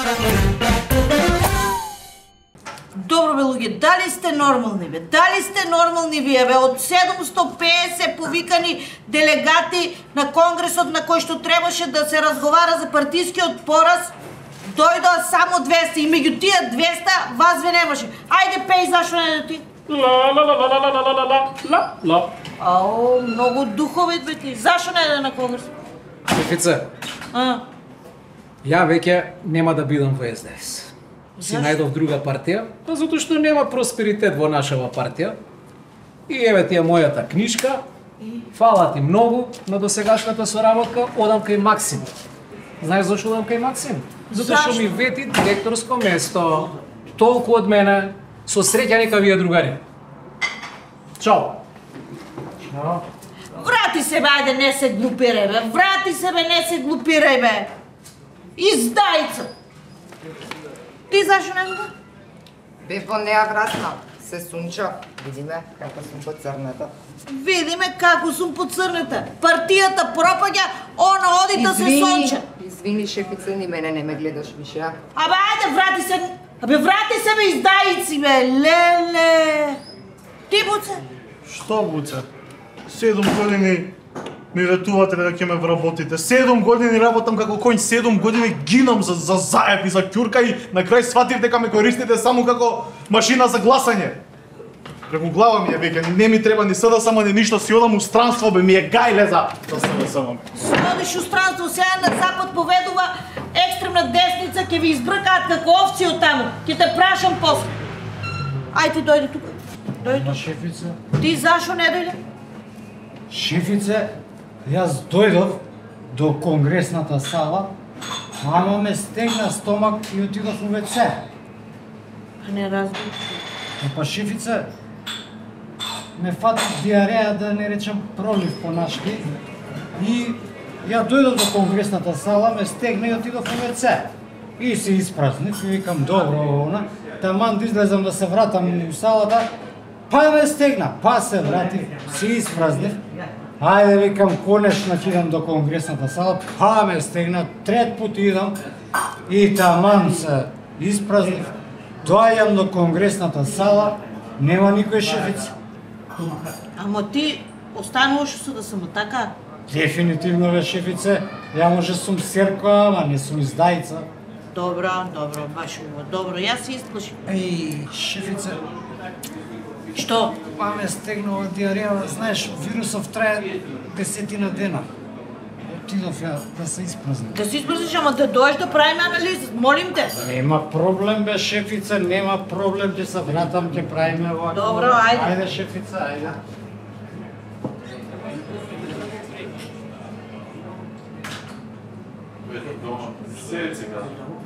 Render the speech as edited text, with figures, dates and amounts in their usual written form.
Добро бе, луѓе, дали сте нормални бе? Дали сте нормални вие бе? Од 750 повикани делегати на конгресот на кој што требаше да се разговара за партискиот пораз, дојдоа само 200 и меѓу тие 200 вас ве немаше. Ајде пеј, зашо не да ти? Ла ла ла ла ла ла ла ла ла ла. Ао, многу духовит бе ти. Зашо не да на конгрес? Шефице, ја веќе нема да бидам во СДС. Си најдов друга партија, затоа што нема просперитет во нашава партија. И еве ти е мојата книжка. Фала ти многу на досегашната соработка, одам кај Максим. Знаеш зашо одам кај Максим? Затоа што ми вети директорско место. Толку од мене. Со среќа нека вие другари. Чао. Чао. Врати се бе, ајде, не се глупирај бе. Врати се бе, не се глупирај бе. Издајца. Ти зашо не знам? Бе во неа вратна, се сунча. Видиме како сум поцрната. Видиме како сум поцрната. Партијата пропаѓа, она оди да се сонча. Извини, шефице, ни мене не ме гледаш више. Абе, ајде, врати се. Абе, врати се бе, издајци бе, леле. Ти, Буце? Што, Буце? 7 години ми ветувате да ќе ме вработите. 7 години работам како коњ, 7 години гинам за заеб и за ќурка и на крај сватив дека ме користите само како машина за гласање. Преку глава ми е веќе, не ми треба ни сада само ни ништо, си одам у странство, бе, ми е гајле за да се само. Одиш у странство, сега на запад поведува екстремна десница, ќе ви избркаат како овци од таму. Ќе те прашам после. Ај ти дојди тука. Дојди тука. Шефице, Ти зашо не дојде? шефице, јас дојдов до конгресната сала, ама ме стегна стомак и отидов у ВЦ. Не разбирам. Па шефице, ме фати диареја, да не речам пролив по нашки, и ја дојдов до конгресната сала, ме стегна и отидов у ВЦ. И се испразнив и викам добро, она, таман да излезам да се вратам у салата, па ме стегна, па се вратив, се испразнив. Ајде, викам, конечно ќе идам до конгресната сала, па ме стегна, трет пут идам и таман се испразнив. Доаѓам до конгресната сала, нема никој шефица. Ама ти остануваш со да сум така? Дефинитивно бе шефице, ја може сум серка, ама не сум издајца. Добро, добро, баш убаво. Добро, јас се исплашив. Еј, шефице, Што? па ме стегнува диареја, знаеш, вирусов трае 10 дена. Отидов ја да се испразнам. Да се испразниш, ама да дојдеш да правиме анализа, молим те. Нема проблем бе шефице, нема проблем, ќе се вратам, ќе правиме овако. Добро, ајде. Ајде шефица, ајде. Седи сега.